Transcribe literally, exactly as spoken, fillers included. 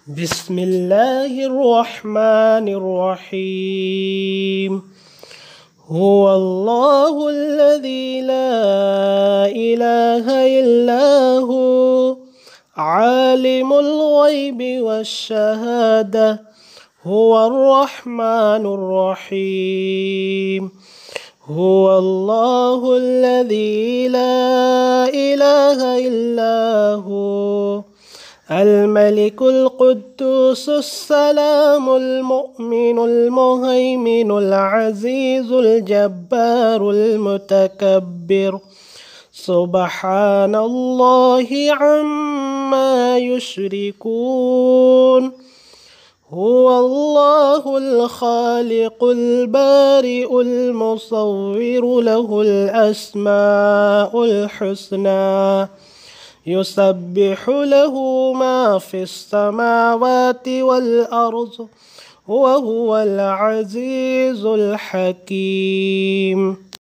بسم الله الرحمن الرحيم. هو الله الذي لا إله إلا هو عالم الغيب والشهادة هو الرحمن الرحيم. هو الله الذي لا إله إلا هو الملك القدوس السلام المؤمن المهيمن العزيز الجبار المتكبر سبحان الله عما يشركون. هو الله الخالق البارئ المصور له الأسماء الحسنى يسبح له ما في السماوات والأرض وهو العزيز الحكيم.